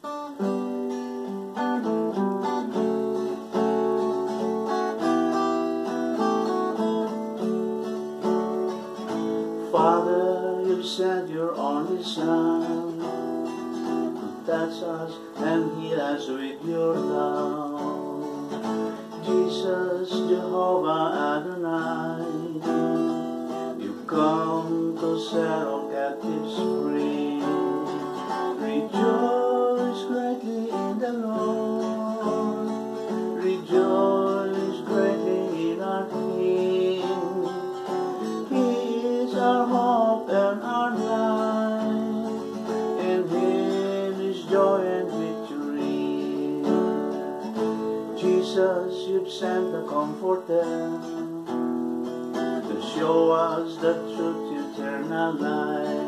Father, you sent your only Son to touch us and heal us with your love. Jesus, Jehovah Adonai, you come to set all captives free. Rejoice greatly in the Lord. Rejoice greatly in our King. He is our hope and our life. In Him is joy and victory. Jesus, you've sent the Comforter to show us the truth, eternal life.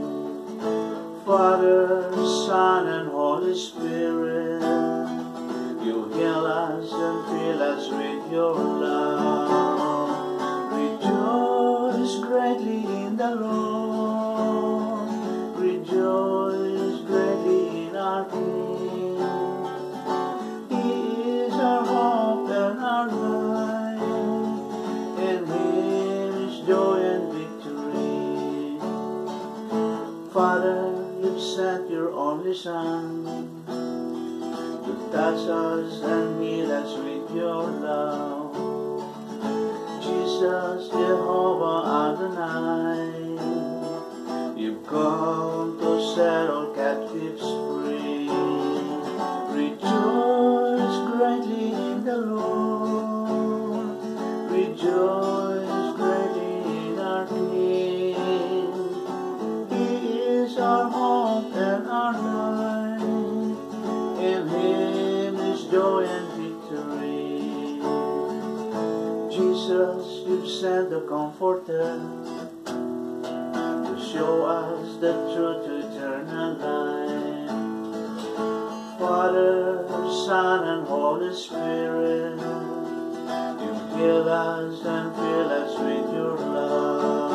Father, Son, and Holy Spirit, you heal us and fill us with your love. Rejoice greatly in the Lord. Rejoice greatly in our King. He is our hope and our life. In Him is joy and victory. Father, you sent your only Son to touch us and heal us with your love. Jesus, Jehovah Adonai, you've come to set all captives free. Rejoice greatly in the Lord. Rejoice greatly in our King. He is our hope and our life. In Him is joy and victory. Jesus, you've sent the Comforter to show us the truth, eternal life. Father, Son, and Holy Spirit, you heal us and fill us with your love.